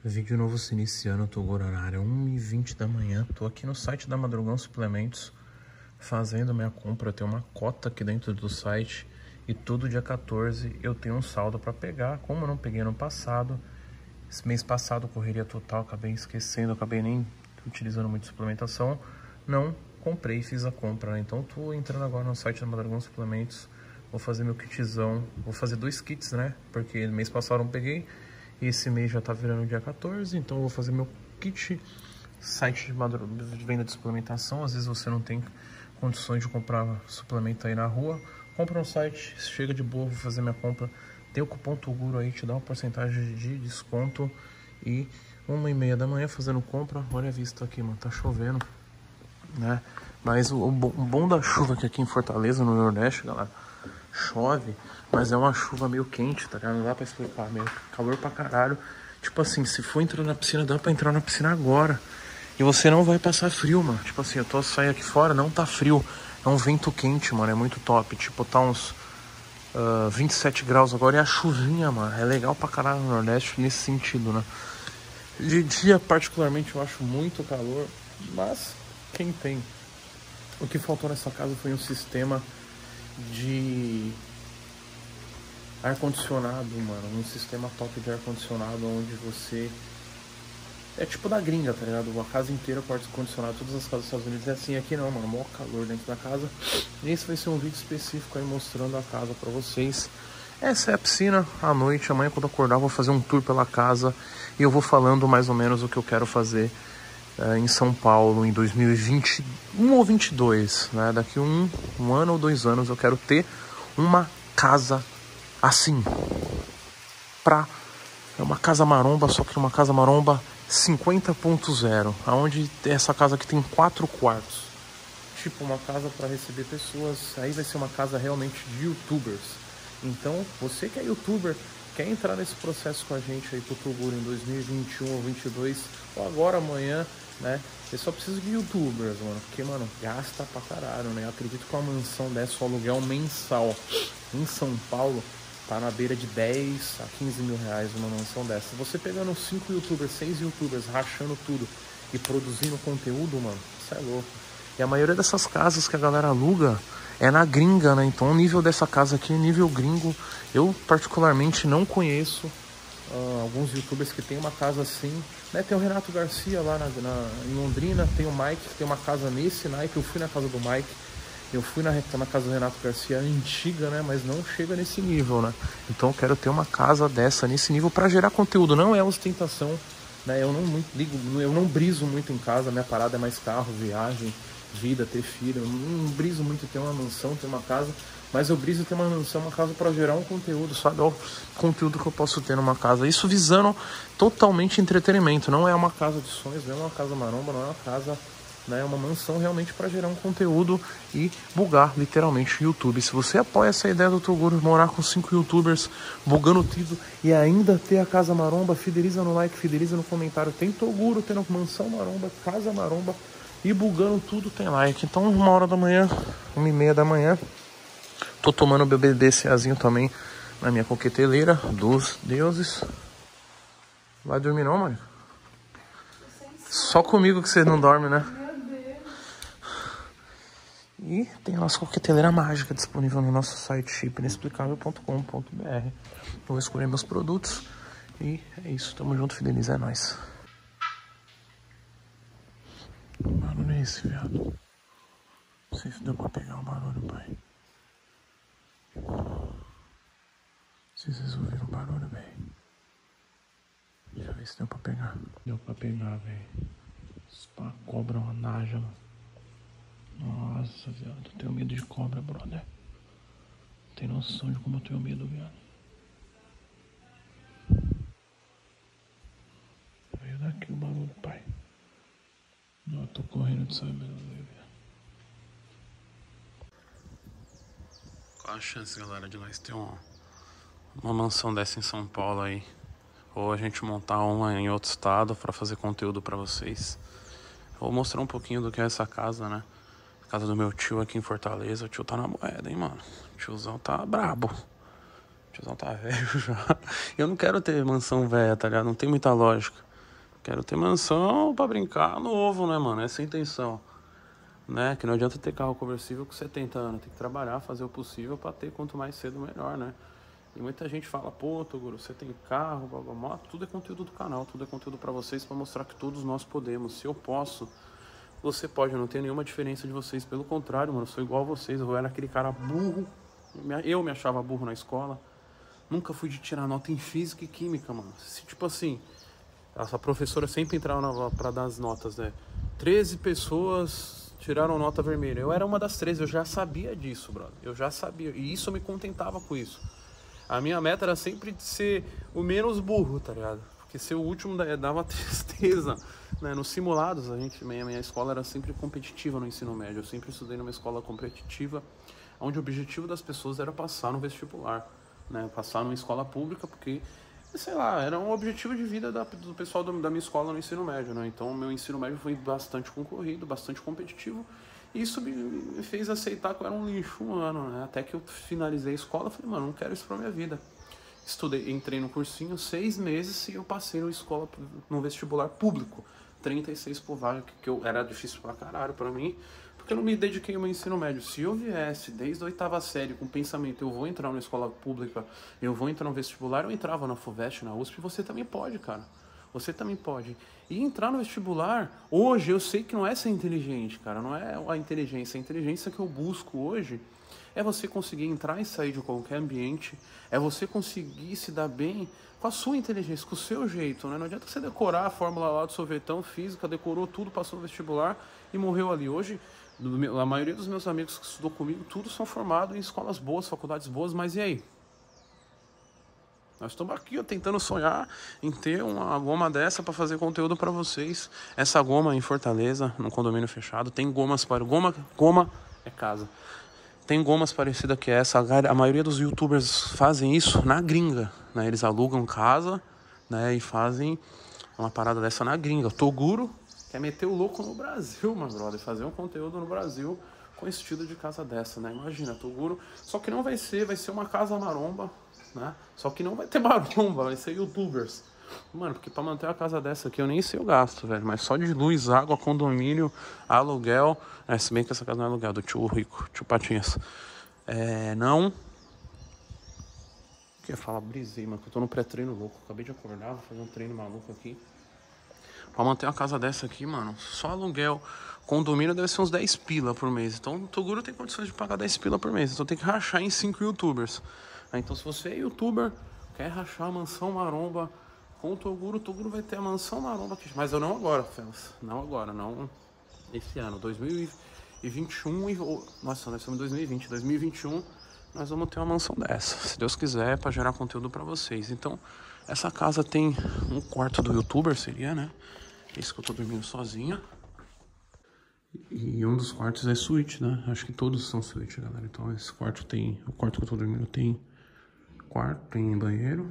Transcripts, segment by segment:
Vídeo novo se iniciando, Toguro, horário 1h20 da manhã. Tô aqui no site da Madrugão Suplementos fazendo minha compra. Eu tenho uma cota aqui dentro do site e todo dia 14 eu tenho um saldo para pegar. Como eu não peguei no passado, esse mês passado, correria total, acabei esquecendo, acabei nem utilizando muito suplementação, não comprei, fiz a compra, né? Então tô entrando agora no site da Madrugão Suplementos, vou fazer meu kitzão, vou fazer 2 kits, né? Porque mês passado eu não peguei. Esse mês já tá virando dia 14, então eu vou fazer meu kit. Site de venda de suplementação. Às vezes você não tem condições de comprar suplemento aí na rua, compra no site, chega de boa, vou fazer minha compra. Tem o cupom Toguro aí, te dá uma porcentagem de desconto. E 1h30 da manhã fazendo compra. Olha a vista aqui, mano, tá chovendo, né? Mas o bom da chuva que aqui em Fortaleza, no Nordeste, galera, chove, mas é uma chuva meio quente, tá ligado? Não dá pra explicar, meio calor pra caralho. Tipo assim, se for entrar na piscina, dá pra entrar na piscina agora. E você não vai passar frio, mano. Tipo assim, eu tô saindo aqui fora, não tá frio. É um vento quente, mano, é muito top. Tipo, tá uns 27 graus agora e a chuvinha, mano. É legal pra caralho no Nordeste nesse sentido, né? De dia, particularmente, eu acho muito calor, mas quem tem? O que faltou nessa casa foi um sistema de ar-condicionado, mano. Um sistema top de ar-condicionado onde você... É tipo da gringa, tá ligado? A casa inteira com ar-condicionado, todas as casas dos Estados Unidos é assim. Aqui não, mano, maior calor dentro da casa. E esse vai ser um vídeo específico aí mostrando a casa pra vocês. Essa é a piscina. À noite, amanhã quando eu acordar eu vou fazer um tour pela casa e eu vou falando mais ou menos o que eu quero fazer em São Paulo em 2021 ou 22, né? Daqui um ano ou 2 anos eu quero ter uma casa assim, é uma casa maromba, só que uma casa maromba 50.0, aonde essa casa aqui tem 4 quartos, tipo uma casa para receber pessoas. Aí vai ser uma casa realmente de youtubers. Então você que é youtuber, quer entrar nesse processo com a gente aí pro Toguro em 2021 ou 22, ou agora, amanhã, né? Você só precisa de youtubers, mano, porque, mano, gasta pra caralho, né? Eu acredito que uma mansão dessa, o aluguel mensal em São Paulo tá na beira de 10 a 15 mil reais uma mansão dessa. Se você pegando 5 youtubers, 6 youtubers, rachando tudo e produzindo conteúdo, mano, isso é louco. E a maioria dessas casas que a galera aluga é na gringa, né? Então o nível dessa casa aqui é nível gringo. Eu particularmente não conheço alguns youtubers que tem uma casa assim, né? Tem o Renato Garcia lá em Londrina, tem o Mike que tem uma casa nesse naipe. Eu fui na casa do Mike, eu fui na casa do Renato Garcia antiga, né? Mas não chega nesse nível, né? Então eu quero ter uma casa dessa nesse nível para gerar conteúdo. Não é ostentação, né? Eu não briso muito em casa. Minha parada é mais carro, viagem, vida, ter filho. Eu não briso muito em ter uma mansão, ter uma casa, mas eu briso em ter uma mansão, uma casa para gerar um conteúdo, sabe? Olha o conteúdo que eu posso ter numa casa. Isso visando totalmente entretenimento. Não é uma casa de sonhos, não é uma casa maromba, não é uma casa, né? É uma mansão realmente para gerar um conteúdo e bugar literalmente o YouTube. Se você apoia essa ideia do Toguro, morar com 5 youtubers, bugando tudo e ainda ter a casa maromba, fideliza no like, fideliza no comentário. Tem Toguro tendo mansão maromba, casa maromba e bugando tudo, tem like. Então 1h da manhã, 1h30 da manhã, tô tomando meu BDCAzinho também na minha coqueteleira dos deuses. Vai dormir não, mãe? Só comigo que você não dorme, né? E tem a nossa coqueteleira mágica disponível no nosso site chipinexplicável.com.br. Vou escolher meus produtos e é isso. Tamo junto, fideliza, é nóis. Que barulho é esse, viado? Não sei se deu pra pegar o barulho, pai. Não sei se vocês ouviram o barulho, velho. Deixa eu ver se deu pra pegar. Deu pra pegar, velho. Uma cobra, uma naja, mano. Nossa, viado. Eu tenho medo de cobra, brother. Não tem noção de como eu tenho medo, viado. Veio daqui o barulho, pai. Não, eu tô correndo de saber, viado. Qual a chance, galera, de nós ter uma mansão dessa em São Paulo aí? Ou a gente montar uma em outro estado pra fazer conteúdo pra vocês. Vou mostrar um pouquinho do que é essa casa, né? A casa do meu tio aqui em Fortaleza. O tio tá na moeda, hein, mano? O tiozão tá brabo. O tiozão tá velho já. Eu não quero ter mansão velha, tá ligado? Não tem muita lógica. Quero ter mansão pra brincar novo, né, mano? Essa é a intenção. Né? Que não adianta ter carro conversível com 70 anos. Tem que trabalhar, fazer o possível pra ter quanto mais cedo, melhor, né? E muita gente fala, pô, Toguro, você tem carro, moto, tudo é conteúdo do canal, tudo é conteúdo pra vocês, pra mostrar que todos nós podemos. Se eu posso, você pode. Eu não tenho nenhuma diferença de vocês. Pelo contrário, mano, eu sou igual a vocês. Eu era aquele cara burro. Eu me achava burro na escola. Nunca fui de tirar nota em física e química, mano. Tipo assim, essa professora sempre entrava pra dar as notas, né? 13 pessoas tiraram nota vermelha. Eu era uma das 13, eu já sabia disso, brother. Eu já sabia. E isso eu me contentava com isso. A minha meta era sempre de ser o menos burro, tá ligado? Porque ser o último dava tristeza, né? Nos simulados, minha escola era sempre competitiva no ensino médio. Eu sempre estudei numa escola competitiva, onde o objetivo das pessoas era passar no vestibular, né? Passar numa escola pública, porque, sei lá, era um objetivo de vida do pessoal da minha escola no ensino médio, né? Então, o meu ensino médio foi bastante concorrido, bastante competitivo. E isso me fez aceitar que eu era um lixo humano, né? Até que eu finalizei a escola, falei, mano, não quero isso pra minha vida. Estudei, entrei no cursinho 6 meses e eu passei no vestibular público. 36 por vaga, que era difícil pra caralho pra mim, porque eu não me dediquei ao meu ensino médio. Se eu viesse desde a 8ª série com o pensamento, eu vou entrar numa escola pública, eu vou entrar no vestibular, eu entrava na FUVEST, na USP, você também pode, cara. Você também pode. E entrar no vestibular, hoje eu sei que não é ser inteligente, cara. Não é a inteligência. A inteligência que eu busco hoje é você conseguir entrar e sair de qualquer ambiente. É você conseguir se dar bem com a sua inteligência, com o seu jeito, né? Não adianta você decorar a fórmula lá do sorvetão, física, decorou tudo, passou no vestibular e morreu ali. Hoje, a maioria dos meus amigos que estudou comigo, todos são formados em escolas boas, faculdades boas, mas e aí? Nós estamos aqui, ó, tentando sonhar em ter uma goma dessa para fazer conteúdo para vocês. Essa goma em Fortaleza, num condomínio fechado, tem gomas para... Goma é casa. Tem gomas parecidas que essa. A maioria dos youtubers fazem isso na gringa, né? Eles alugam casa, né? E fazem uma parada dessa na gringa. O Toguro quer meter o louco no Brasil, meu brother. Fazer um conteúdo no Brasil com estilo de casa dessa, né? Imagina, Toguro. Só que não vai ser uma casa maromba, né? Só que não vai ter maromba, vai ser youtubers. Mano, porque pra manter a casa dessa aqui eu nem sei o gasto, velho. Mas só de luz, água, condomínio, aluguel. Se bem que essa casa não é aluguel, do tio Rico, tio Patinhas. Não. Eu ia falar, brisei, mano, que eu tô no pré-treino louco. Acabei de acordar, vou fazer um treino maluco aqui. Pra manter uma casa dessa aqui, mano, só aluguel. Condomínio deve ser uns 10 pila por mês. Então o Toguro tem condições de pagar 10 pila por mês. Então tem que rachar em 5 youtubers. Então se você é youtuber, quer rachar a mansão maromba com o Toguro vai ter a mansão maromba aqui. Mas eu não agora, Felas. Não agora, não esse ano. 2021 nossa, nós estamos em 2020. 2021 nós vamos ter uma mansão dessa. Se Deus quiser, pra gerar conteúdo pra vocês. Então, essa casa tem um quarto do youtuber, seria, né? Esse que eu tô dormindo sozinho. E um dos quartos é suíte, né? Acho que todos são suíte, galera. Então esse quarto tem... O quarto que eu tô dormindo tem quarto, tem banheiro.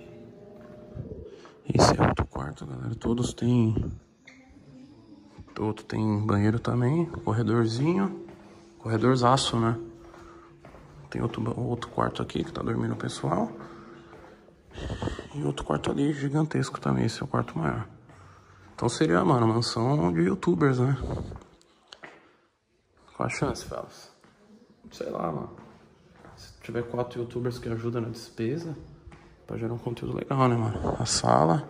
Esse é outro quarto, galera. Todos têm... Outro tem banheiro também. Corredorzinho. Corredorzaço, né? Tem outro quarto aqui que tá dormindo o pessoal. E outro quarto ali gigantesco também. Esse é o quarto maior. Então seria, mano, mansão de youtubers, né? Qual a chance, Felas? Sei lá, mano. Se tiver 4 youtubers que ajudam na despesa, pra gerar um conteúdo legal, né, mano? A sala.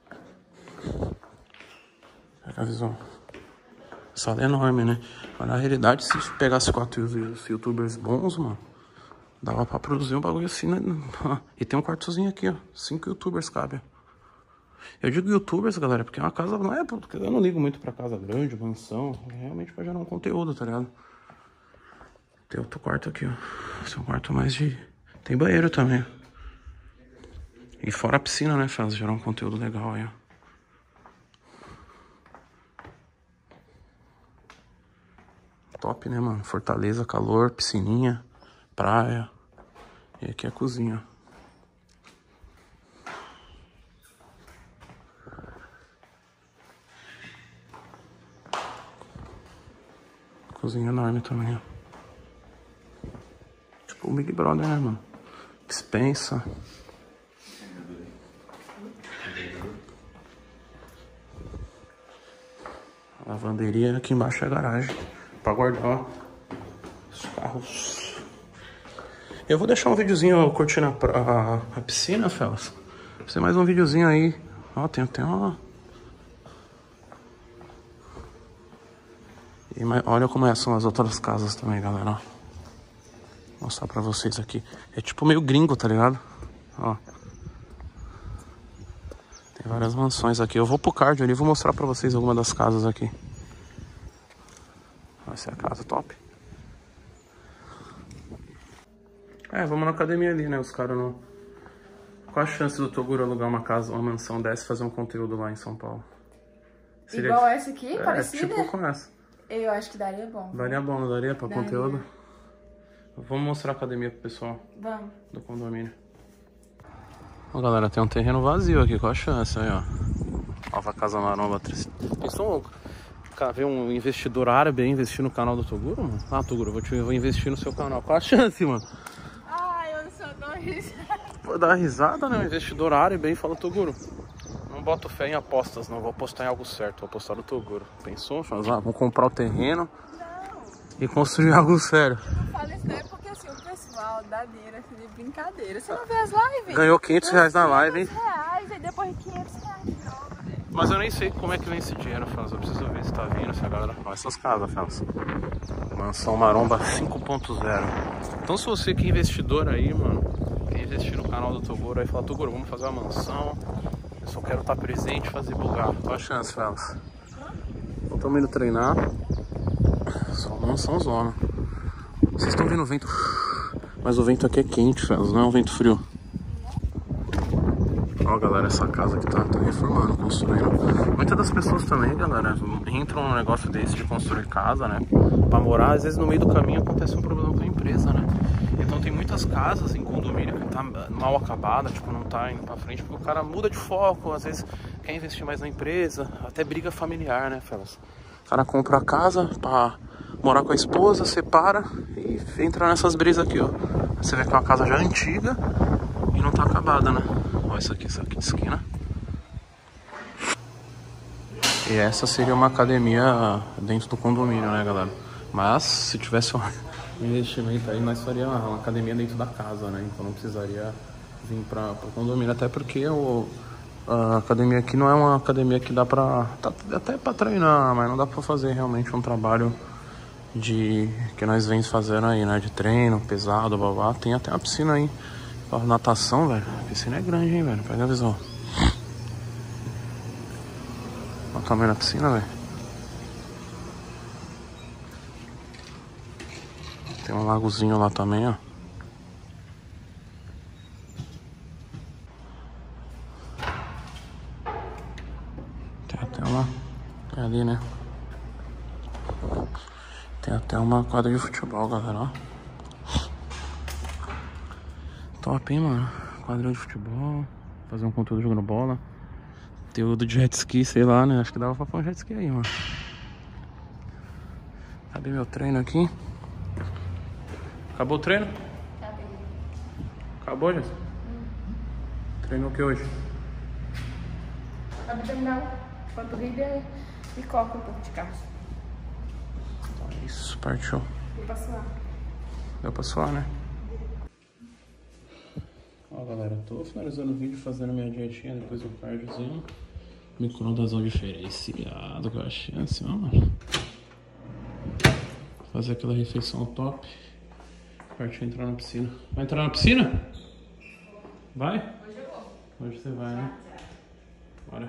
Pega a visão. A sala é enorme, né? Mas na realidade, se pegasse 4 youtubers bons, mano, dava pra produzir um bagulho assim, né? E tem um quartozinho aqui, ó. 5 youtubers cabe. Eu digo youtubers, galera, porque é uma casa... Não é porque eu não ligo muito pra casa grande, mansão. É realmente pra gerar um conteúdo, tá ligado? Tem outro quarto aqui, ó. Esse é um quarto mais de... Tem banheiro também. E fora a piscina, né, Faz? Gerar um conteúdo legal aí, ó. Top, né, mano? Fortaleza, calor, piscininha, praia. E aqui é a cozinha, ó. Cozinha enorme também, ó. Tipo o Big Brother, né, mano? Dispensa. A lavanderia aqui embaixo é a garagem. Pra guardar os carros. Eu vou deixar um videozinho curtindo a piscina, Felas. Vai ser mais um videozinho aí. Ó, tem até uma... E olha como são as outras casas também, galera, ó. Vou mostrar pra vocês aqui. É tipo meio gringo, tá ligado? Ó. Tem várias mansões aqui. Eu vou pro card ali e vou mostrar pra vocês alguma das casas aqui. Essa é a casa top. Vamos na academia ali, né? Os caras não... Qual a chance do Toguro alugar uma casa, uma mansão dessa e fazer um conteúdo lá em São Paulo? Seria igual essa aqui, parecida? Tipo com essa. Eu acho que daria bom. Daria bom, não daria pra conteúdo? Vamos mostrar a academia pro pessoal. Vamos. Do condomínio. Ó, galera, tem um terreno vazio aqui. Qual a chance aí, ó? Nova Casa Maromba. Pensou ver um investidor árabe aí investir no canal do Toguro, mano? Ah, Toguro, vou investir no seu canal. Qual a chance, mano? Eu só dou risada. Vou dar risada, né? Um investidor árabe aí fala, Toguro, não boto fé em apostas, não. Vou apostar em algo certo. Vou apostar no Toguro. Pensou? Vamos comprar o terreno e construir algo sério. Eu não falo isso daí porque assim, o pessoal dá dinheiro assim de brincadeira. Você não vê as lives? Ganhou 500 reais na live, hein? Reais, aí depois 500 reais de novo. Mas eu nem sei como é que vem esse dinheiro, Felas. Eu preciso ver se tá vindo, se a galera... Olha essas casas, Felas. Mansão Maromba 5.0. Então se você que é investidor aí, mano, quer investir no canal do Toguro, aí fala, Toguro, vamos fazer uma mansão. Eu só quero estar presente e fazer bugar. Qual a chance, Felas? Estamos indo treinar. Só mansão zona. Vocês estão vendo o vento? Mas o vento aqui é quente, Felas, não é um vento frio. Ó, galera, essa casa aqui tá reformando, construindo. Muitas das pessoas também, galera, entram num negócio desse de construir casa, né? Pra morar, às vezes no meio do caminho acontece um problema com a empresa, né? Então tem muitas casas em condomínio que tá mal acabada, tipo, não tá indo pra frente, porque o cara muda de foco, às vezes quer investir mais na empresa, até briga familiar, né, Felas? O cara compra a casa pra morar com a esposa, separa e entra nessas brisas aqui, ó. Você vê que é uma casa já antiga e não tá acabada, né? Olha isso aqui de esquina. E essa seria uma academia dentro do condomínio, né, galera? Mas se tivesse um investimento aí, nós faríamos uma academia dentro da casa, né? Então não precisaria vir para o condomínio, até porque a academia aqui não é uma academia que dá pra... Tá até pra treinar, mas não dá pra fazer realmente um trabalho que nós vemos fazendo aí, né? De treino, pesado, babá. Tem até uma piscina aí. Natação, velho. A piscina é grande, hein, velho. Pega a visão. Olha o tamanho da piscina, velho. Tem um lagozinho lá também, ó. Tem até uma... É ali, né? Tem até uma quadra de futebol, galera, ó. Top, hein, mano? Quadril de futebol. Fazer um conteúdo jogando bola. Conteúdo de jet ski, sei lá, né? Acho que dava pra pôr um jet ski aí, mano. Cadê meu treino aqui? Acabou o treino? Acabou, Jéssica? Treinou o que hoje? Abdominal, panturrilha e coca um pouco de carne. Isso, partiu. Deu pra suar. Deu pra suar, né? Ó, galera, tô finalizando o vídeo, fazendo minha dietinha, depois do cardiozinho. Micro-ondasão diferenciado, que eu achei assim, ó, mano. Fazer aquela refeição top. Partiu entrar na piscina. Vai entrar na piscina? Vai? Hoje eu vou. Hoje você vai, né? Bora.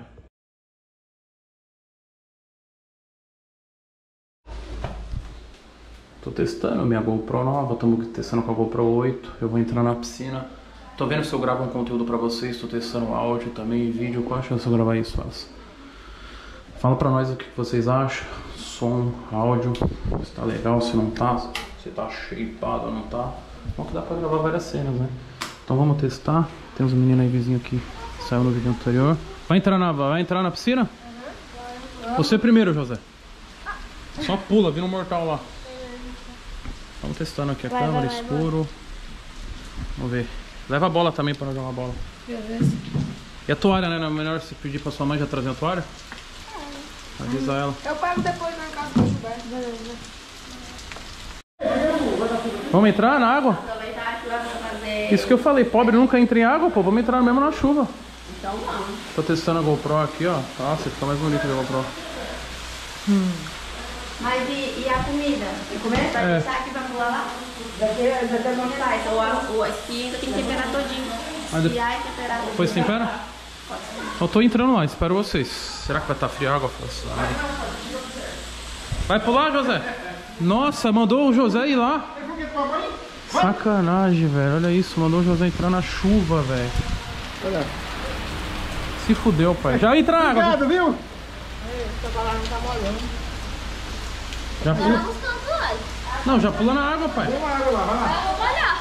Tô testando minha GoPro nova, estamos testando com a GoPro 8. Eu vou entrar na piscina. Tô vendo se eu gravo um conteúdo pra vocês, tô testando áudio também, vídeo. Qual a chance de eu gravar isso, Felas? Fala pra nós o que vocês acham. Som, áudio, se tá legal, se não tá, se tá shapeado ou não tá. Bom que dá pra gravar várias cenas, né? Então vamos testar. Tem uns meninos aí vizinhos aqui que saiu no vídeo anterior. Vai entrar na piscina? Você primeiro, José. Só pula, vira um mortal lá. Vamos testando aqui a câmera, escuro. Vamos ver. Leva a bola também para jogar a bola. Beleza. E a toalha, né? Não é melhor você pedir pra sua mãe já trazer a toalha? Avisa ela. Eu pago depois na casa do Gilberto. Vamos entrar na água? Isso que eu falei, pobre nunca entra em água, pô. Vamos entrar mesmo na chuva. Então vamos. Tô testando a GoPro aqui, ó. Nossa, fica mais bonito a GoPro. Mas e a comida? Vai comer? Vai deixar aqui pra pular lá? Vai temperar. Então a espinha ainda tem que temperar todinho. Esfriar e temperar. Depois tempera? Eu tô entrando lá, espero vocês. Será que vai estar fria a água? Vai pular, José? Nossa, mandou o José ir lá. Sacanagem, velho. Olha isso, mandou o José entrar na chuva, velho. Olha. Se fudeu, pai. Já entra na água. Obrigado, viu? Essa palavra não tá molhando. Já pula. Não, já pula na água, pai. Tem uma água lá, vai lá. Vou molhar.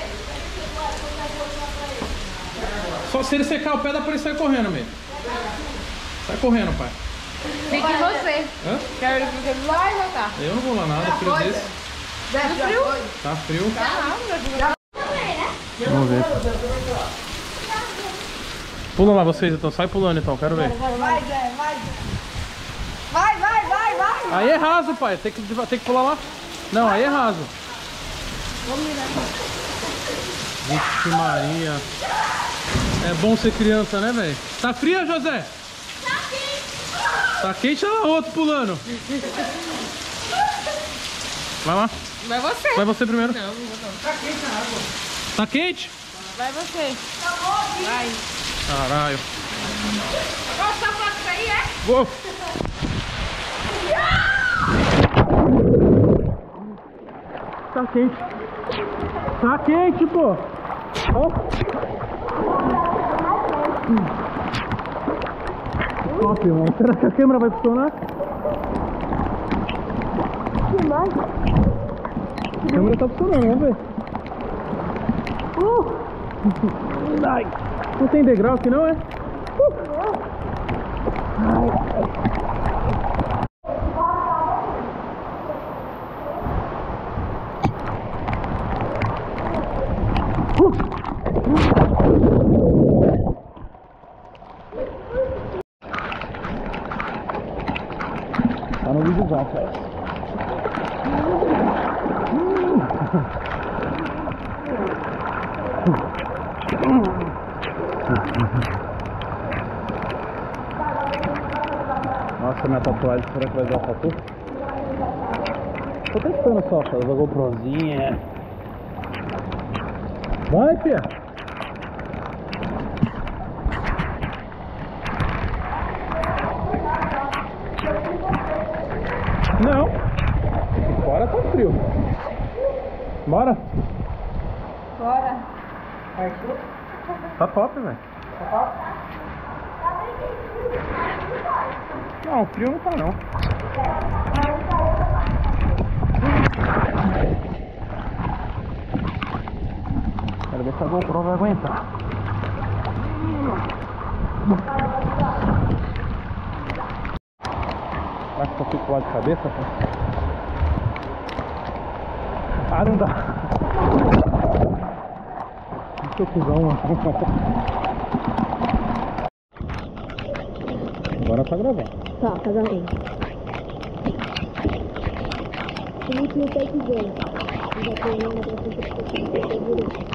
Só se ele secar o pé, dá pra ele sair correndo mesmo. Sai correndo, pai. Fique você. Hã? Quero ir porque ele vai voltar. Eu não vou lá nada, frio desse. Frio? Tá frio. Tá. Vamos ver. Pula lá vocês então, sai pulando então, quero ver. Vai, Zé, vai. Vai. Aí é raso, pai, tem que pular lá. Não, aí é raso. Vixe Maria. É bom ser criança, né, velho? Tá fria, José? Tá quente, olha lá outro pulando. Vai lá. Vai você. Vai você primeiro. Não, não vou não. Tá quente? Vai você. Vai. Caralho. Posso só falar isso aí, é? Vou. Tá quente. Tá quente, pô. Ó. Top, mano. Será que a câmera vai funcionar? A câmera tá funcionando, vamos ver. Ai. Não tem degrau aqui não, é? Tá no vídeo já, cara. Nossa, minha tatuagem, será que vai dar tatu? Tô testando só, cara, da GoProzinha. Vai, fia! Não! Aqui fora tá frio. Bora? Bora. Tá top, velho. Não, frio não tá não. Quero ver se a GoPro vai aguentar. Acho que eu fico lá de cabeça, pô. Ah, não dá. Deixa eu cuzão, mano. Agora tá gravando. Tá, casamento. O último take dele. Já tem uma pra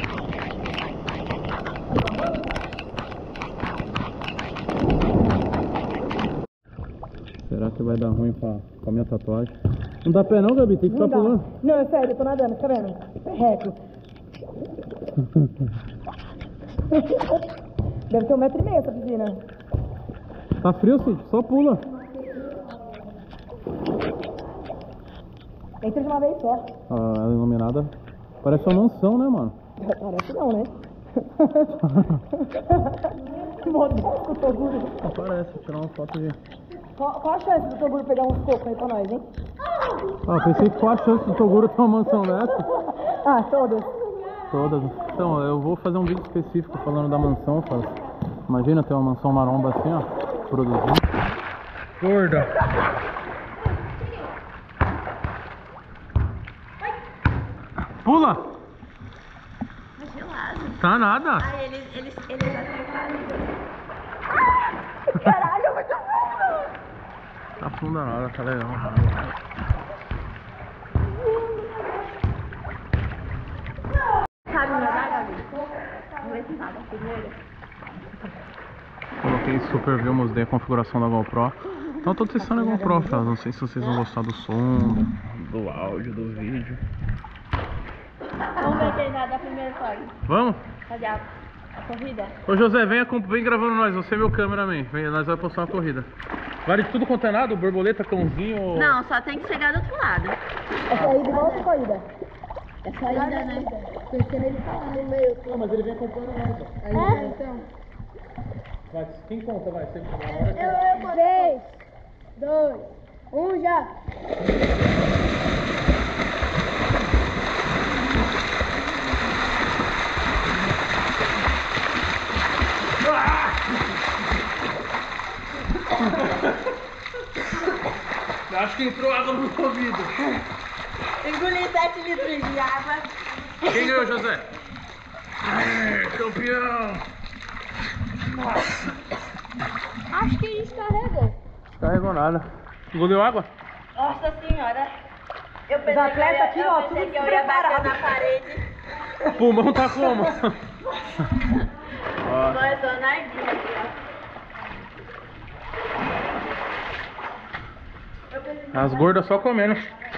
Será que vai dar ruim com a minha tatuagem? Não dá pé não, Gabi? Tem que ficar pulando. Não, é sério, eu tô nadando, tá vendo? Reto. Deve ter 1,5 metro essa piscina. Tá frio, Cid? Só pula. Entra de uma vez só. A iluminada parece uma mansão, né, mano? Parece não, né? Modesto o Toguro. Parece, vou tirar uma foto de... Qual a chance do Toguro pegar uns cocos aí pra nós, hein? Ah, pensei que qual a chance do Toguro ter uma mansão dessa? Ah, todas. Todas. Então, eu vou fazer um vídeo específico falando da mansão, cara. Imagina ter uma mansão maromba assim, ó, produzindo. Gorda. Pula! Tá gelado. Tá nada. Ai, eles já treparam. Caralho, muito bom! Não dá nada, tá legal. Sabe nadar, Gabi? Vamos ver se nada primeiro. Coloquei Super View, mostrei a configuração da GoPro. Então eu tô testando a GoPro, cara. Não sei se vocês vão gostar do som, do áudio, do vídeo. Vamos ver quem nada primeiro, Cláudio. Vamos? Cadê a corrida? Ô José, vem gravando nós, você é meu cameraman. Nós vamos postar uma corrida. Vale de tudo quanto é nada? Borboleta, cãozinho? Não, só tem que chegar do outro lado. É saída igual a corrida. É saída, né? Pensando ele tá lá no meio. Não, mas ele vem acompanhando nós. Aí, então. Vai, quem conta, vai? Você... 3, 2, 1, já. Acho que entrou água no meu ouvido. Engoli 7 litros de água. Quem ganhou, José? Campeão! Acho que a gente carregou. Carregou nada. Engoliu água? Nossa senhora. Eu pensei Os atletas aqui, ó, que tudo eu ia bater preparado. na parede. O pulmão tá como? Nós só na guia aqui, ó. As gordas só comendo.